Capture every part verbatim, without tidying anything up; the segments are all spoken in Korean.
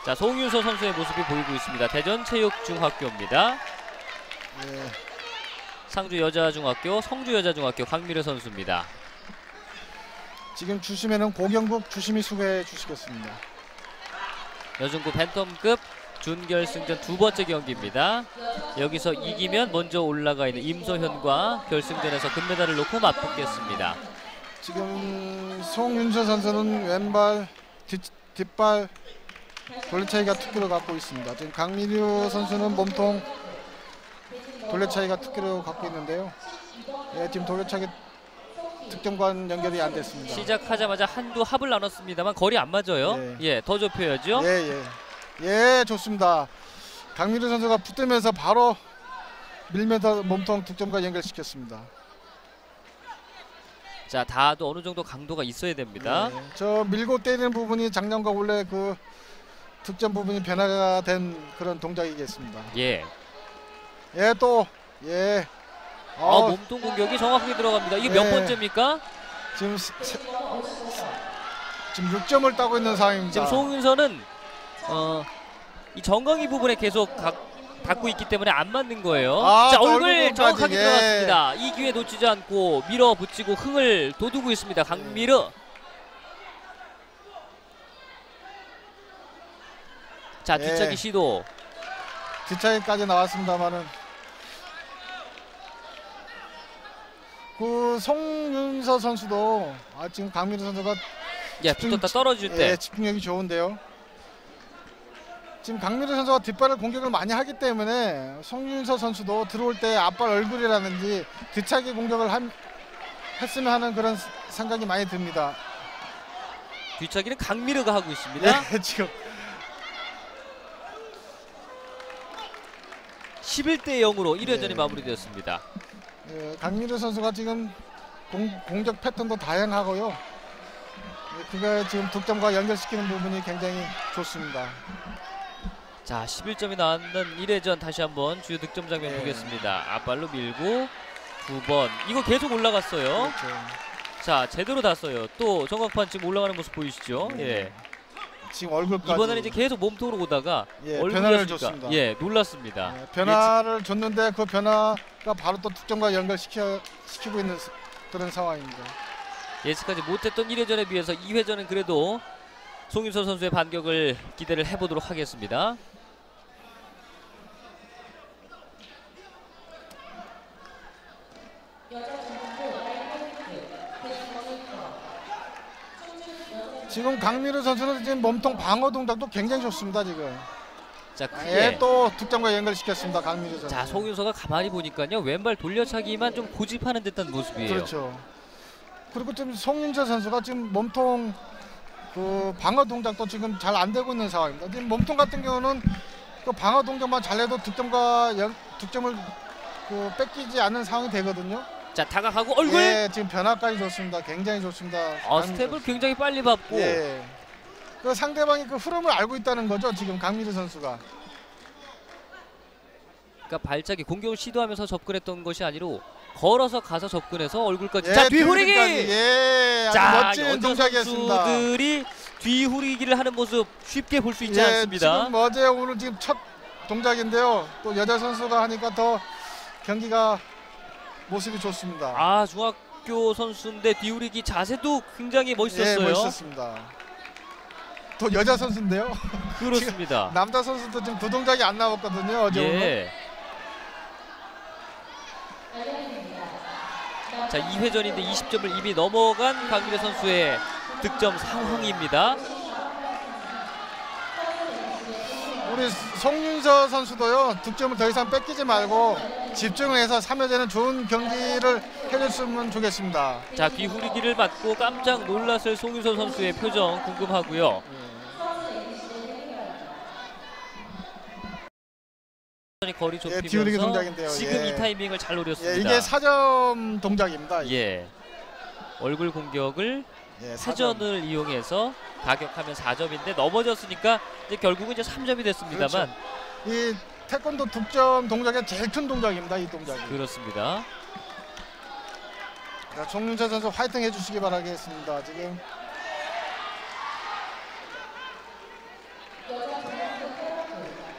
자, 송윤서 선수의 모습이 보이고 있습니다. 대전체육중학교입니다. 예. 상주 여자중학교, 성주 여자중학교 강미려 선수입니다. 지금 주심에는 고경국 주심이 수고해 주시겠습니다. 여중부 팬텀급 준결승전 두 번째 경기입니다. 여기서 이기면 먼저 올라가 있는 임소현과 결승전에서 금메달을 놓고 맞붙겠습니다. 지금 송윤서 선수는 왼발, 뒷, 뒷발 돌려차기가 특기를 갖고 있습니다. 지금 강미려 선수는 몸통 돌려차기가 특기를 갖고 있는데요. 예, 지금 돌려차기 득점과는 연결이 안 됐습니다. 시작하자마자 한두 합을 나눴습니다만 거리 안 맞아요. 예, 예, 더 좁혀야죠. 예, 예. 예, 좋습니다. 강미려 선수가 붙으면서 바로 밀면서 몸통 득점과 연결시켰습니다. 자, 다도 어느 정도 강도가 있어야 됩니다. 예, 저 밀고 때리는 부분이 작년과 원래 그 득점 부분이 변화가 된 그런 동작이겠습니다. 예. 예, 또 예. 아, 어, 몸통 공격이 정확하게 들어갑니다. 이게 예. 몇 번째입니까? 지금 세, 지금 육 점을 따고 있는 상황입니다. 지금 송윤서는 어, 이 정강이 부분에 계속 가, 닿고 있기 때문에 안 맞는 거예요. 아, 자, 또 얼굴 얼굴 정확하게 예. 들어갔습니다. 이 기회 놓치지 않고 밀어붙이고 흥을 돋우고 있습니다. 강미르. 자, 뒷차기 예. 시도. 뒷차기까지 나왔습니다만은 그 송윤서 선수도 아, 지금 강미려 선수가 예, 집중- 붙었다 떨어질 때. 예, 집중력이 좋은데요. 지금 강미려 선수가 뒷발을 공격을 많이 하기 때문에 송윤서 선수도 들어올 때 앞발 얼굴이라든지 뒤차기 공격을 한, 했으면 하는 그런 생각이 많이 듭니다. 뒷차기는 강미르가 하고 있습니다. 예, 지금 십일 대 영으로 일 회전이 예. 마무리되었습니다. 예, 강미려 선수가 지금 공, 공격 패턴도 다양하고요. 예, 그가 지금 득점과 연결시키는 부분이 굉장히 좋습니다. 자, 십일 점이 나왔는 일 회전 다시 한번 주요 득점 장면 예. 보겠습니다. 앞발로 밀고 두 번. 이거 계속 올라갔어요. 그렇죠. 자, 제대로 닿았어요. 또 정각판 지금 올라가는 모습 보이시죠? 예. 예. 지금 얼굴까지 이번에는 이제 계속 몸통으로 오다가 예, 얼굴이었으니까 변화를 줬습니다. 예, 놀랐습니다. 예, 변화를 줬는데 그 변화가 바로 또 득점과 연결시켜 시키고 있는 스- 그런 상황입니다. 예측하지 못했던 일 회전에 비해서 이 회전은 그래도 송윤서 선수의 반격을 기대를 해보도록 하겠습니다. 지금 강미르 선수는 지금 몸통 방어 동작도 굉장히 좋습니다. 지금 자, 크게. 예, 또 득점과 연결시켰습니다. 강미르 선수. 자, 송윤서가 가만히 보니까요, 왼발 돌려차기만 좀 고집하는 듯한 모습이에요. 그렇죠. 그리고 지금 송윤서 선수가 지금 몸통 그 방어 동작도 지금 잘 안 되고 있는 상황입니다. 지금 몸통 같은 경우는 그 방어 동작만 잘해도 득점과 연, 득점을 그 뺏기지 않는 상황이 되거든요. 자, 다가가고 얼굴. 예, 지금 변화까지 좋습니다. 굉장히 좋습니다. 어, 강미르 스텝을 선수. 굉장히 빨리 밟고. 예. 그 상대방이 그 흐름을 알고 있다는 거죠. 지금 강미르 선수가. 그러니까 발차기 공격을 시도하면서 접근했던 것이 아니로 걸어서 가서 접근해서 얼굴까지. 예, 자, 뒤후리기. 뒤후리기까지. 예, 아주 자, 멋진 여자 동작이었습니다. 선수들이 뒤후리기를 하는 모습 쉽게 볼 수 있지 예, 않습니다. 지금 어제 오늘 지금 첫 동작인데요. 또 여자 선수가 하니까 더 경기가 모습이 좋습니다. 아, 중학교 선수인데 뒤후리기 자세도 굉장히 멋있었어요. 예, 멋있었습니다. 또 여자 선수인데요. 그렇습니다. 남자 선수도 지금 두 동작이 안 나왔거든요. 어제 오늘. 예. 자, 이 회전인데 이십 점을 이미 넘어간 강미래 선수의 득점 상황입니다. 우리 송윤서 선수도요. 득점을 더 이상 뺏기지 말고 집중을 해서 삼 회전은 좋은 경기를 해줬으면 좋겠습니다. 자, 뒤후리기를 맞고 깜짝 놀랐을 송윤서 선수의 표정 궁금하고요. 거리 예, 뒤후리기 좁히면서 동작인데요. 지금 예. 이 타이밍을 잘 노렸습니다. 예, 이게 사 점 동작입니다. 예. 얼굴 공격을 예, 사전을 이용해서 가격하면 사 점인데 넘어졌으니까 이제 결국은 이제 삼 점이 됐습니다만. 그렇죠. 이 태권도 득점 동작의 제일 큰 동작입니다. 이 동작이. 그렇습니다. 자, 송윤서 선수 화이팅 해주시기 바라겠습니다. 지금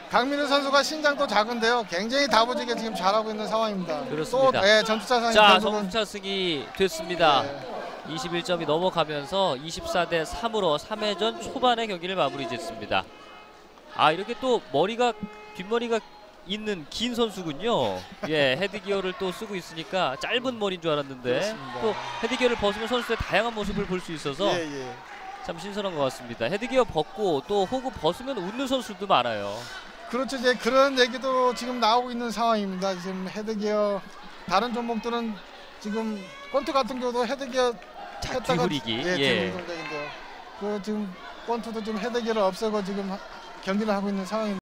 강민우 선수가 신장도 작은데요. 굉장히 다부지게 지금 잘하고 있는 상황입니다. 그렇습니다. 또 예, 전투차 상이 자, 결국은 점수차 승이 됐습니다. 예, 이십일 점이 넘어가면서 이십사 대 삼으로 삼 회전 초반의 경기를 마무리 짓습니다. 아, 이렇게 또 머리가 뒷머리가 있는 긴 선수군요. 예, 헤드기어를 또 쓰고 있으니까 짧은 머리인 줄 알았는데 그렇습니다. 또 헤드기어를 벗으면 선수의 다양한 모습을 볼 수 있어서 예, 예. 참 신선한 것 같습니다. 헤드기어 벗고 또 호구 벗으면 웃는 선수도 많아요. 그렇죠. 이제 그런 얘기도 지금 나오고 있는 상황입니다. 지금 헤드기어 다른 종목들은 지금 권투 같은 경우도 헤드기어 자, 했다가 뒤후리기. 예, 예. 뒤후리 동작인데요. 그 지금 권투도 좀 헤드기어를 없애고 지금 하- 경기를 하고 있는 상황입니다.